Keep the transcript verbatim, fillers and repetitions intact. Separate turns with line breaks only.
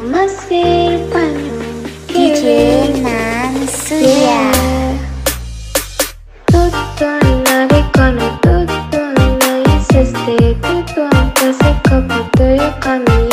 masih banyak
D J Nansuya.
Tutto nella riconosciuto, non esiste tutto, anche se capito io cammino.